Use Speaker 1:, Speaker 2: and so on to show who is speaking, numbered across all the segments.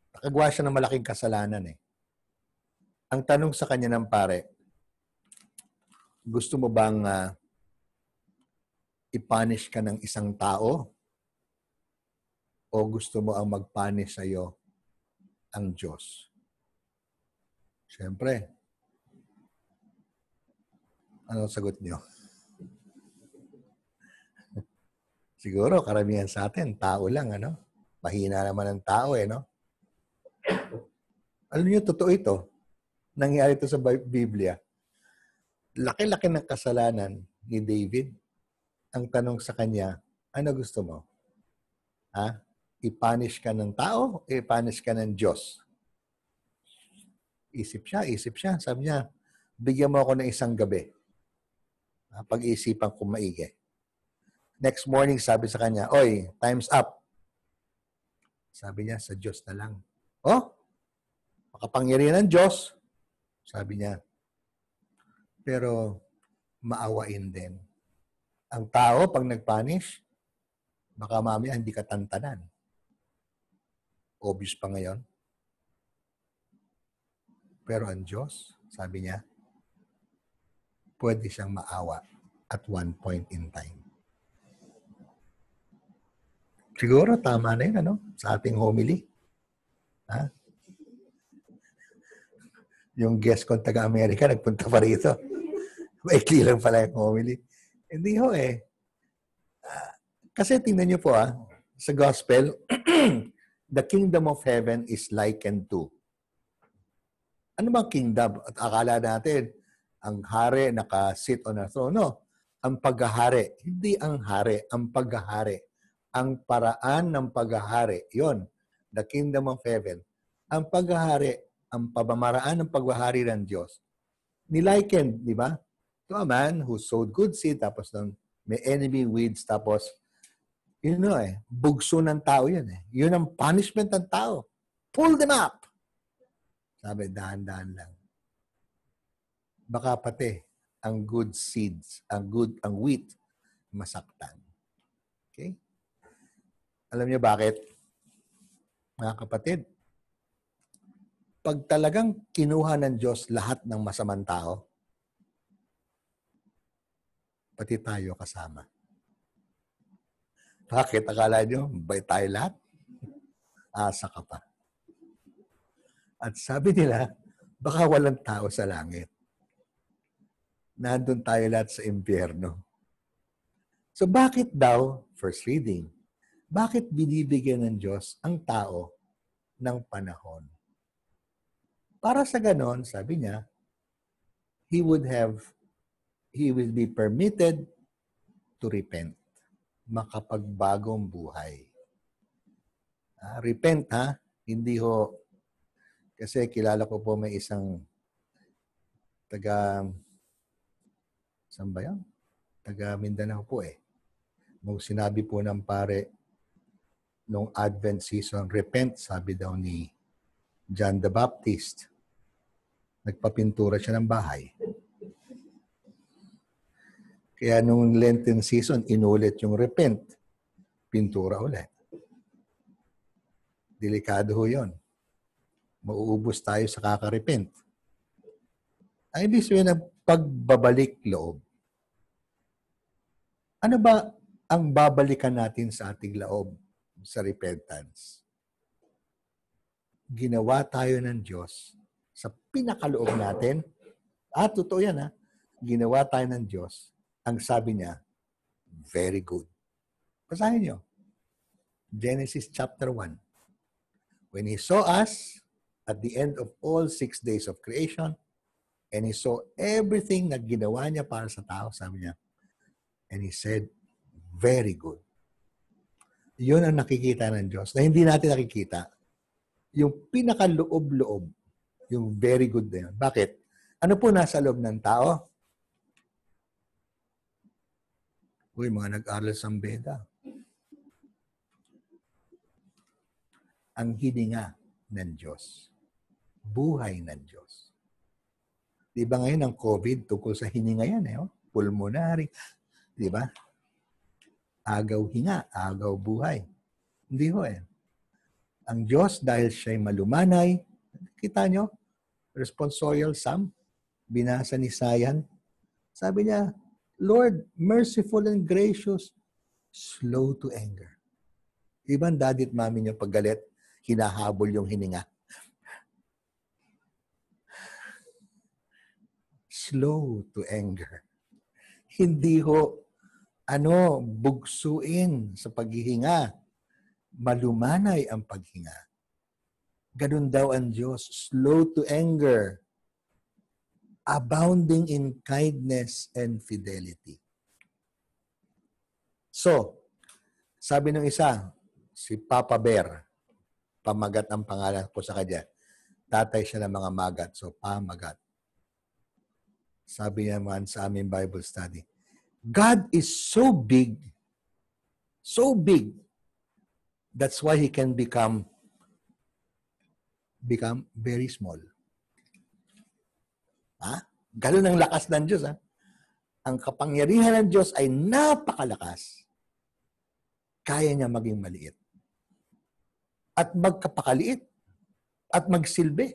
Speaker 1: Nakagawa siya ng malaking kasalanan eh. Ang tanong sa kanya ng pare, gusto mo bang i-punish ka ng isang tao? O gusto mo ang mag-punish sa'yo ang Diyos? Siyempre, ano sagot niyo? Siguro, karamihan sa atin, tao lang, ano? Mahina naman ang tao eh, no? Alam niyo, totoo ito. Nangyari ito sa Biblia. Laki-laki ng kasalanan ni David. Ang tanong sa kanya, ano gusto mo? Ha? I-punish ka ng tao o i-punish ka ng Diyos? Isip siya. Sabi niya, bigyan mo ako ng isang gabi. Pag-iisipan ko maigi. Next morning, sabi sa kanya, oy, time's up. Sabi niya, sa Diyos na lang. Oh, makapangyarihan ng Diyos. Sabi niya, pero maawain din. Ang tao, pag nag-punish, baka mamaya hindi ka tantanan. Obvious pa ngayon. Pero ang Diyos, sabi niya, pwede siyang maawa at one point in time. Siguro tama na yun, ano? Sa ating homily. Ha? Yung guest ko taga-Amerika, nagpunta pa rito. Maikli lang pala yung homily. Hindi ho eh. Kasi tingnan niyo po sa gospel, the kingdom of heaven is likened to. Ano bang kingdom? At akala natin, ang hari naka-sit on a throne. No. Ang paghahari. Hindi ang hari, ang paghahari. Ang paraan ng paghahari. Yon, the kingdom of heaven. Ang paghahari, ang pamamaraan ng paghahari ng Diyos. Niliken, di ba? To a man who sowed good seed, tapos may enemy weeds, tapos, bugso ng tao yun eh. Yun ang punishment ng tao. Pull them up! Sabi, dahan-dahan lang. Baka pati, ang good seeds, ang wheat, masaktan. Okay? Alam niyo bakit? Mga kapatid, pag talagang kinuha ng Diyos lahat ng masamang tao, pati tayo kasama. Bakit? Akala nyo, bay tayo lahat? Asa ka pa. At sabi nila, baka walang tao sa langit. Nandun tayo lahat sa impyerno. So bakit daw, first reading, bakit binibigyan ng Diyos ang tao ng panahon? Para sa ganon, sabi niya, he will be permitted to repent. Makapagbagong buhay. Repent hindi ho, kasi kilala ko po may isang saan ba yan? Taga Mindanao po eh. Nung sinabi po ng pare, nung Advent season, repent, sabi daw ni John the Baptist. Nagpapintura siya ng bahay. Kaya nung Lenten season, inulit yung repent. Pintura ulit. Delikado ho yun. Mauubos tayo sa kakarepent. Ay, ibig sabihin ng pagbabalik loob. Ano ba ang babalikan natin sa ating loob sa repentance? Ginawa tayo ng Diyos sa pinakaloob natin. Totoo yan Ginawa tayo ng Diyos. Ang sabi niya, very good. Basahin niyo. Genesis chapter 1. When He saw us at the end of all 6 days of creation, and He saw everything na ginawa niya para sa tao, sabi niya, and He said, very good. Yun ang nakikita ng Diyos na hindi natin nakikita. Yung pinakaloob-loob, yung very good na yun. Bakit? Ano po nasa loob ng tao? Uy, mga nag-aral sa Beda. Ang hininga ng Diyos. Buhay ng Diyos. Di ba ngayon ang COVID tungkol sa hininga yan Pulmonary. Di ba? Agaw hinga, agaw buhay. Hindi ho Ang Diyos, dahil siya'y malumanay, kita nyo, responsorial psalm, binasa ni Sayan. Sabi niya, Lord, merciful and gracious, slow to anger. Diba ang daddy at mami niyo pag galit, hinahabol yung hininga? Slow to anger. Hindi ho, bugsuin sa paghihinga. Malumanay ang paghinga. Ganun daw ang Diyos, slow to anger, abounding in kindness and fidelity. So, sabi ng isa, si Papa Bear, pamagat ang pangalan ko sa kanya. Tatay siya ng mga magat, so pamagat. Sabi niya man sa aming Bible study, God is so big, that's why He can become very small. Ganun ang lakas ng Diyos. Ang kapangyarihan ng Diyos ay napakalakas. Kaya niya maging maliit. At magkapakaliit. At magsilbi.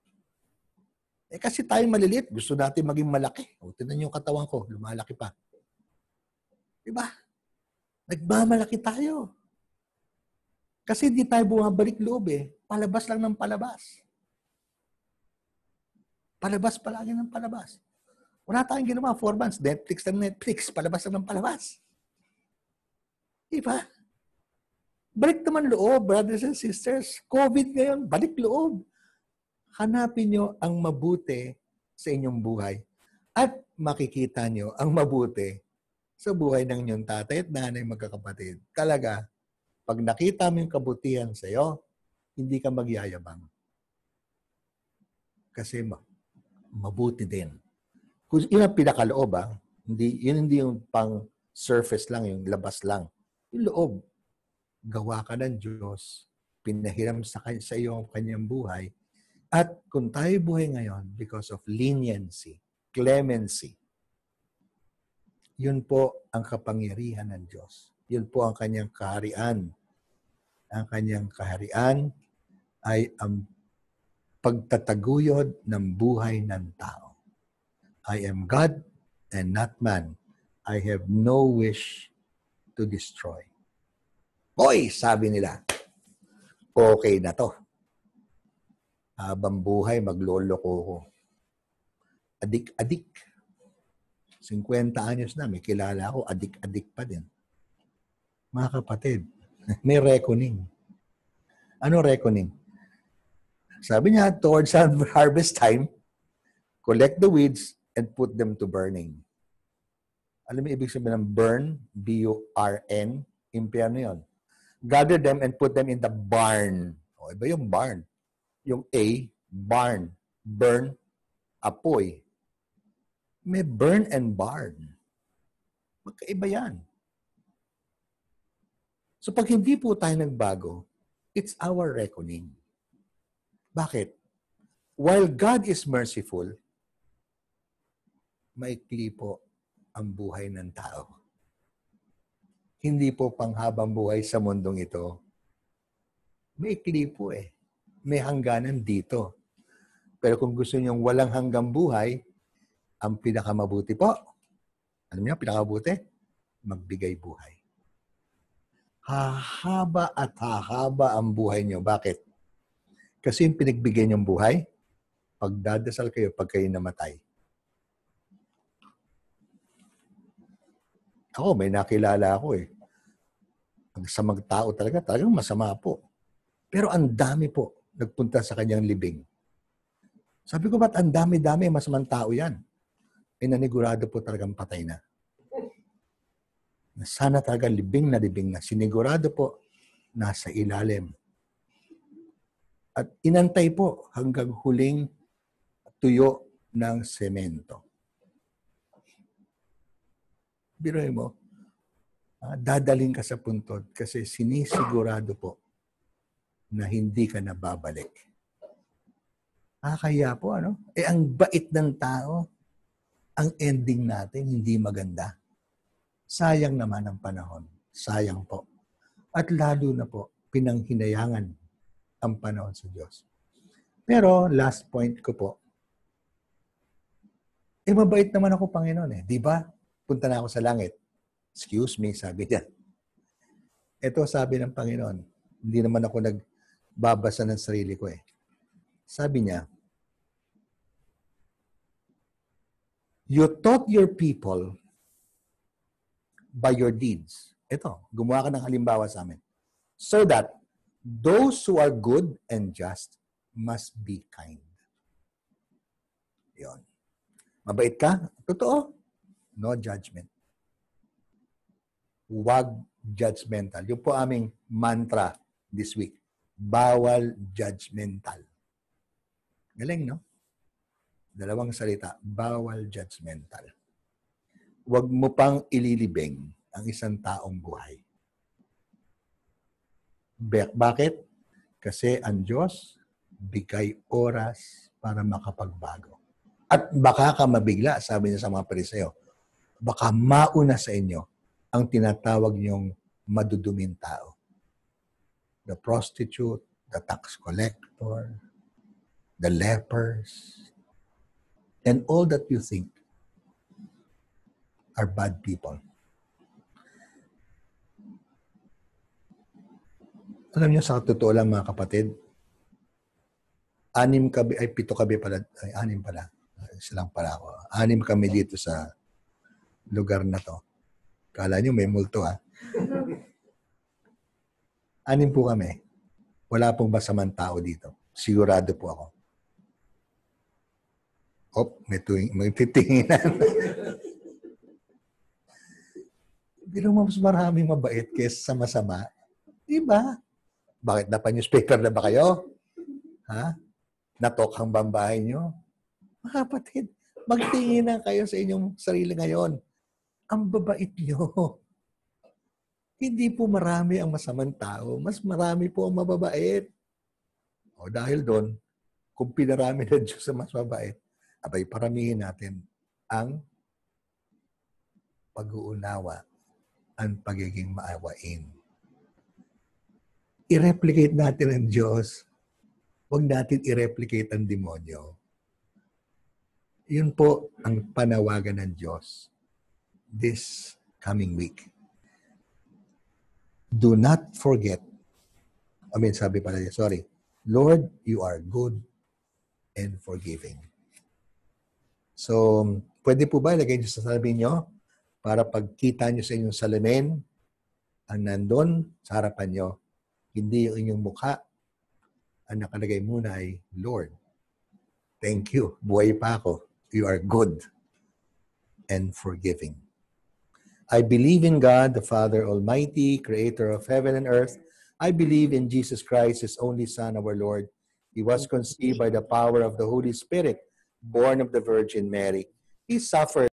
Speaker 1: Kasi tayo maliliit, gusto natin maging malaki. Tingnan niyo yung katawan ko, lumalaki pa. Diba? Nagmamalaki tayo. Kasi hindi tayo bumabalik loob Palabas lang ng palabas. Palabas palagi ng palabas. Wala tayong ginawa, 4 months. Netflix ng Netflix. Palabas lang ng palabas. Diba? Balik naman loob, brothers and sisters. COVID ngayon, balik loob. Hanapin nyo ang mabuti sa inyong buhay. At makikita nyo ang mabuti sa buhay ng inyong tatay at nanay magkakapatid. Talaga, pag nakita mo yung kabutihan sa iyo, hindi ka magyayabang. Kasi mabuti din. Kung yun ang pinakaloob, hindi yung pang surface lang, yung labas lang. Yung loob, gawa ka ng Diyos, pinahiram sa iyo ang kanyang buhay, at kung tayo buhay ngayon because of leniency, clemency, yun po ang kapangyarihan ng Diyos. Yun po ang kanyang kaharian. Ang kanyang kaharian ay ang pagtataguyod ng buhay ng tao. I am God and not man. I have no wish to destroy. Hoy, sabi nila, okay na to. Habang buhay, magloloko ko. Adik-adik. 50 anyos na, may kilala ako, adik-adik pa din. Mga kapatid, may reckoning. Ano reckoning? Sabi niya, towards harvest time, collect the weeds and put them to burning. Alam mo ibig sabihin ng burn? B-U-R-N. Impyerno yun. Gather them and put them in the barn. O, iba yung barn. Yung A, barn. Burn, apoy. May burn and barn. Magkaiba yan. So pag hindi po tayo nagbago, it's our reckoning. Bakit? While God is merciful, maikli po ang buhay ng tao. Hindi po panghabang buhay sa mundong ito. Maikli po May hangganan dito. Pero kung gusto niyong walang hanggang buhay, ang pinakamabuti po, alam niyo, pinakamabuti? Magbigay buhay. Hahaba at hahaba ang buhay niyo. Bakit? Kasi yung pinagbigay niyong buhay, pagdadasal kayo pag kayo namatay. Ako, may nakilala ako Ang samang tao talagang masama po. Pero ang dami po nagpunta sa kanyang libing. Sabi ko, ba't ang dami-dami masamang tao yan? Nanigurado po talagang patay na. Sana talaga libing na. Sinigurado po, nasa ilalim. At inantay po hanggang huling tuyo ng semento. Biruin mo, dadaling ka sa puntod kasi sinisigurado po na hindi ka nababalik. Kaya po, ang bait ng tao, ang ending natin hindi maganda. Sayang naman ang panahon. Sayang po. At lalo na po, pinanghinayangan ang panahon sa Diyos. Pero, last point ko po, mabait naman ako, Panginoon eh. Di ba? Punta na ako sa langit. Excuse me, sabi niya. Ito sabi ng Panginoon. Hindi naman ako nagbabasa ng sarili ko eh. Sabi niya, you taught your people by your deeds. Ito, gumawa ka ng halimbawa sa amin. So that those who are good and just must be kind. Yun. Mabait ka? Totoo. No judgment. Huwag judgmental. Yung po aming mantra this week. Bawal judgmental. Galing, no? Dalawang salita. Bawal judgmental. Huwag mo pang ililibing ang isang taong buhay. Bakit? Kasi ang Diyos bigay oras para makapagbago. At baka ka mabigla, sabi niya sa mga Pariseo, baka mauna sa inyo ang tinatawag niyong maduduming tao. The prostitute, the tax collector, the lepers, and all that you think are bad people. Alam niyo, sa totoo lang mga kapatid, 6 kami dito sa lugar na to. Kala niyo may multo ha. 6 po kami. Wala pong masamang tao dito. Sigurado po ako. May titinginan. Pero mas maraming mabait kaysa sa masama. Diba? Bakit napa-newspaper na ba kayo? Ha? Natokhang bambahay nyo? Mga kapatid, magtingin na kayo sa inyong sarili ngayon. Ang babait nyo. Hindi po marami ang masamang tao. Mas marami po ang mababait. O dahil doon, kung pinarami na Diyos sa mas mabait, abay paramihin natin ang pag-uunawa, ang pagiging maawain. I-replicate natin ang Diyos. Huwag natin i-replicate ang demonyo. Yun po ang panawagan ng Diyos this coming week. Do not forget, sabi pala niya, sorry, Lord, you are good and forgiving. So, pwede po ba ilagay niyo sa salamin niyo para pagkita niyo sa inyong salamin, ang nandun sa harapan niyo, hindi yung inyong mukha, ang nakalagay muna ay, Lord, thank you. Buhay pa ako. You are good and forgiving. I believe in God, the Father Almighty, creator of heaven and earth. I believe in Jesus Christ, His only Son, our Lord. He was conceived by the power of the Holy Spirit, born of the Virgin Mary. He suffered